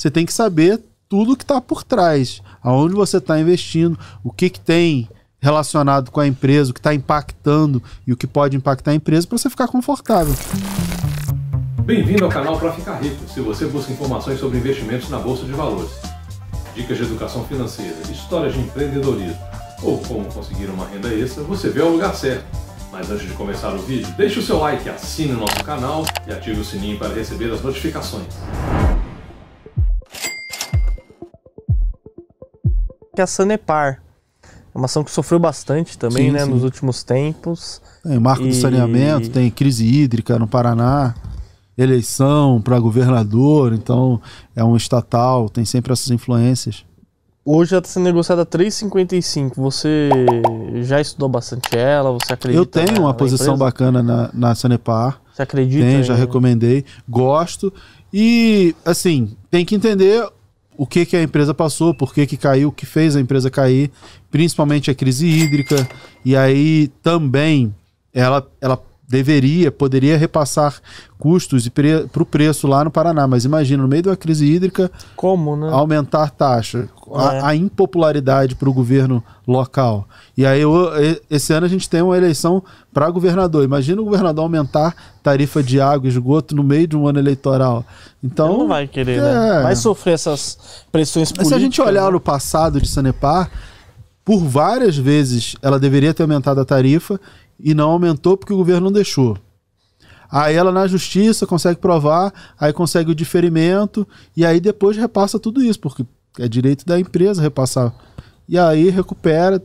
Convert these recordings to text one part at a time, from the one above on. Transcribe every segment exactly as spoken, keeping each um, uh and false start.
você tem que saber tudo que está por trás, aonde você está investindo, o que, que tem relacionado com a empresa, o que está impactando e o que pode impactar a empresa para você ficar confortável. Bem-vindo ao canal Para Ficar Rico, se você busca informações sobre investimentos na Bolsa de Valores, dicas de educação financeira, histórias de empreendedorismo ou como conseguir uma renda extra, você veio ao lugar certo. Mas antes de começar o vídeo, deixe o seu like, assine o nosso canal e ative o sininho para receber as notificações. A Sanepar é uma ação que sofreu bastante também, sim, né, sim. nos últimos tempos. Tem marco e... do saneamento, tem crise hídrica no Paraná, eleição para governador, então é um estatal, tem sempre essas influências. Hoje ela está sendo negociada a três reais e cinquenta e cinco centavos. Você já estudou bastante ela? Você acredita? Eu tenho na, uma na posição empresa? bacana na, na Sanepar. Você acredita? Tenho, já em... recomendei, gosto. E, assim, tem que entender o que, que a empresa passou, por que, que caiu, o que fez a empresa cair, principalmente a crise hídrica. E aí também ela, ela deveria, poderia repassar custos pre, para o preço lá no Paraná. Mas imagina, no meio da crise hídrica, como, né? aumentar taxa, É. a, a impopularidade para o governo local. E aí eu, esse ano a gente tem uma eleição para governador. Imagina o governador aumentar tarifa de água e esgoto no meio de um ano eleitoral. Então, ele não vai querer, é... né? Vai sofrer essas pressões políticas. Mas se a gente olhar né? no passado de Sanepar, por várias vezes ela deveria ter aumentado a tarifa e não aumentou porque o governo não deixou. Aí ela na justiça consegue provar, aí consegue o diferimento e aí depois repassa tudo isso, porque é direito da empresa repassar. E aí recupera.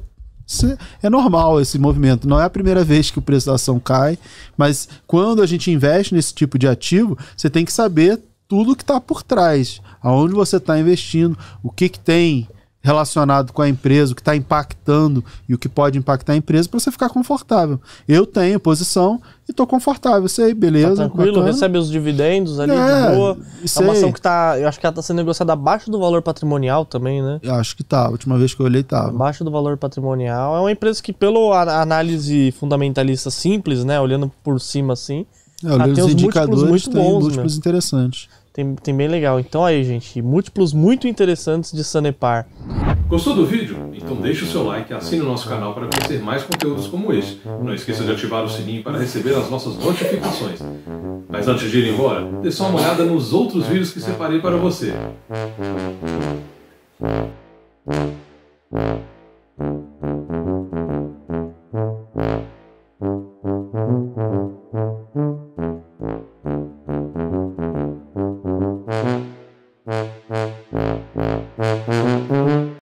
É normal esse movimento. Não é a primeira vez que o preço da ação cai, mas quando a gente investe nesse tipo de ativo, você tem que saber tudo que está por trás, aonde você está investindo, o que, que tem relacionado com a empresa, o que está impactando e o que pode impactar a empresa para você ficar confortável. Eu tenho posição e estou confortável, sei, beleza. Tá tranquilo, bacana. Recebe os dividendos ali É, de boa. sei. É uma ação que tá, eu acho que ela está sendo negociada abaixo do valor patrimonial também, né? Eu acho que tá, a última vez que eu olhei tava. Abaixo do valor patrimonial. É uma empresa que, pela análise fundamentalista simples, né, olhando por cima assim, É, olhando tem os uns indicadores, múltiplos muito tem bons, múltiplos meu. interessantes. Tem, tem bem legal. Então aí, gente, múltiplos muito interessantes de Sanepar. Gostou do vídeo? Então deixe o seu like e assine o nosso canal para conhecer mais conteúdos como este. Não esqueça de ativar o sininho para receber as nossas notificações. Mas antes de ir embora, dê só uma olhada nos outros vídeos que separei para você. Música